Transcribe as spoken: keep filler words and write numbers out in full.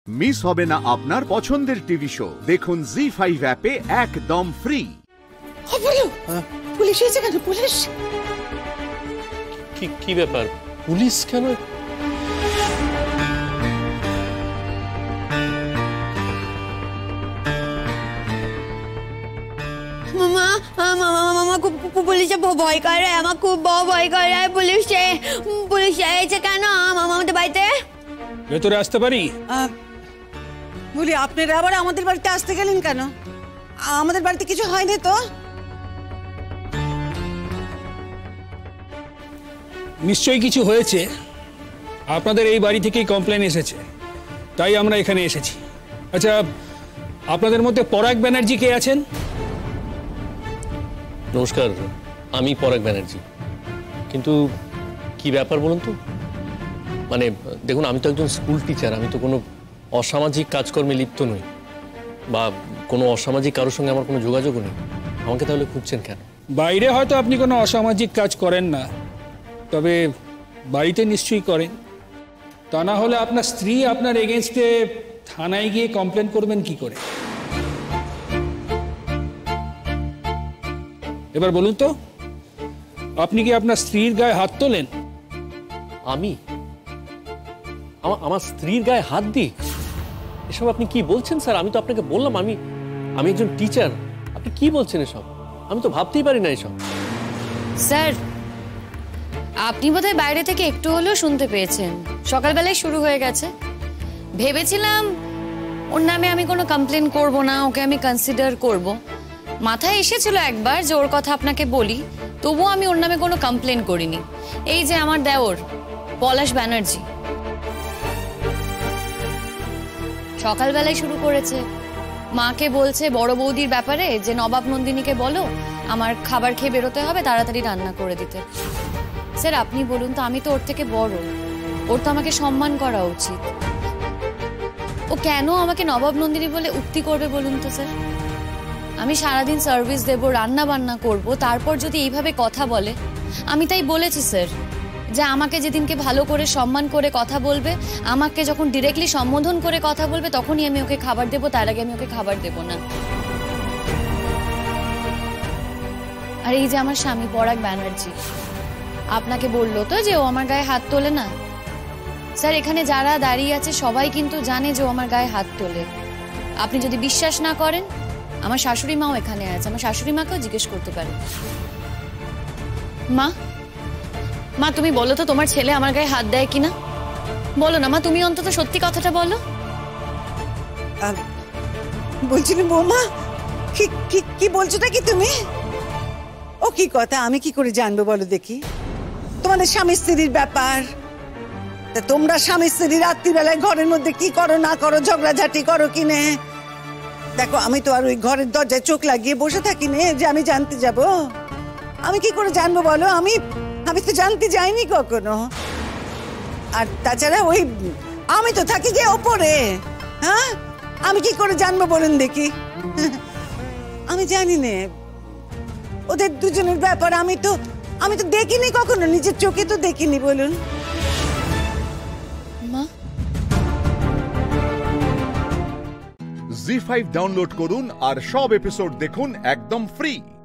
Miss হবে না আপনার পছন্দের টিভি শো। দেখুন জি ফাইভ অ্যাপে একদম ফ্রি। পুলিশ এসে কেন? পুলিশ কি কি ব্যাপার? পুলিশ কেন? মামা মামা মামা খুব পুলিশে ভয় করে, আমার খুব ভয় করে পুলিশে। পুলিশ এসে কেন মামা আমাদের বাড়িতে? ভেতরে আসতে পারি? বলি আপনারা আবার আমাদের বাড়িতে আসতে গেলেন কেন? আমাদের বাড়িতে কিছু হয়নি তো? নিশ্চয়ই কিছু হয়েছে। আপনাদের এই বাড়ি থেকেই কমপ্লেন এসেছে, তাই আমরা এখানে এসেছি। আচ্ছা, আপনাদের মধ্যে পরাগ ব্যানার্জি কে আছেন? নমস্কার, আমি পরাগ ব্যানার্জি। কিন্তু কি ব্যাপার বলুন তো? মানে দেখুন, আমি তো একজন স্কুল টিচার, আমি তো কোনো অসামাজিক কাজকর্মে লিপ্ত নই, বা কোনো অসামাজিক কারোর সঙ্গে আমার কোনো যোগাযোগও নেই। আমাকে তাহলে খুঁজছেন কেন? বাইরে হয়তো আপনি কোনো অসামাজিক কাজ করেন না, তবে বাড়িতে নিশ্চয়ই করেন। তা না হলে আপনার স্ত্রী আপনার এগেনস্টে থানায় গিয়ে কমপ্লেন করবেন কি করে? এবার বলুন তো, আপনি কি আপনার স্ত্রীর গায়ে হাত তোলেন? আমি আমার স্ত্রীর গায়ে হাত দিই? এসব আপনি কি বলছেন স্যার? আমি তো আপনাকে বললাম আমি আমি একজন টিচার। আপনি কি বলছেন এসব? আমি তো ভাবতেই পারি না এসব। স্যার, আপনি বোধহয় বাইরে থেকে একটু হলেও শুনতে পেয়েছেন। সকালবেলায় শুরু হয়ে গেছে। ভেবেছিলাম ওর নামে আমি কোনো কমপ্লেন করব না, ওকে আমি কনসিডার করব। মাথায় এসেছিল একবার যে ওর কথা আপনাকে বলি, তবুও আমি ওর নামে কোনো কমপ্লেন করিনি। এই যে আমার দেওর পলাশ ব্যানার্জি সকালবেলায় শুরু করেছে, মাকে বলছে বড় বৌদির ব্যাপারে যে নবাব নন্দিনীকে বলো আমার খাবার খেয়ে বেরোতে হবে, তাড়াতাড়ি রান্না করে দিতে। স্যার আপনি বলুন তো, আমি তো ওর থেকে বড়, ওর তো আমাকে সম্মান করা উচিত। ও কেন আমাকে নবাব নন্দিনী বলে উক্তি করবে বলুন তো স্যার? আমি সারাদিন সার্ভিস দেব, রান্না বান্না করব, তারপর যদি এইভাবে কথা বলে। আমি তাই বলেছি স্যার যে আমাকে যেদিনকে ভালো করে সম্মান করে কথা বলবে, আমাকে যখন ডিরেক্টলি সম্বোধন করে কথা বলবে, তখনই আমি ওকে খাবার দেব, তার আগে আমি ওকে খাবার দেব না। আর এই যে আমার স্বামী পরাগ ব্যানার্জি আপনাকে বললো তো যে ও আমার গায়ে হাত তোলে না। স্যার এখানে যারা দাঁড়িয়ে আছে সবাই কিন্তু জানে যে ও আমার গায়ে হাত তোলে। আপনি যদি বিশ্বাস না করেন, আমার শাশুড়ি মাও এখানে আছে, আমার শাশুড়ি মাকেও জিজ্ঞেস করতে পারেন। মা মা তুমি বলো তো, তোমার ছেলে আমার গায়ে হাত দেয় কিনা? বলো না মা, তুমি অন্তত সত্যি কথাটা বলো। বলছিলাম বৌমা, কি কি বলছোটা কি তুমি? ও কি কথা, আমি কি করে জানবো বলো দেখি? তোমাদের স্বামী স্ত্রীর ব্যাপার। তা তোমরা স্বামী স্ত্রী রাত্রিবেলায় ঘরের মধ্যে কি করো না করো, ঝগড়াঝাটি করো কিনে? দেখো, আমি তো আর ওই ঘরের দরজায় চোখ লাগিয়ে বসে থাকি নে যে আমি জানতে যাব। আমি কি করে জানবো বলো? আমি আমি তো জানতে যাইনি কখনো। আর তাছাড়া ওই আমি তো থাকি যে ওপরে। হ্যাঁ, আমি কি করে জানবো বলুন দেখি? আমি জানি না ওদের দুজনের ব্যাপার। আমি তো আমি তো দেখিনি কখনো, নিজের চোখে তো দেখিনি বলুন। মা, জি ফাইভ ডাউনলোড করুন আর সব এপিসোড দেখুন একদম ফ্রি।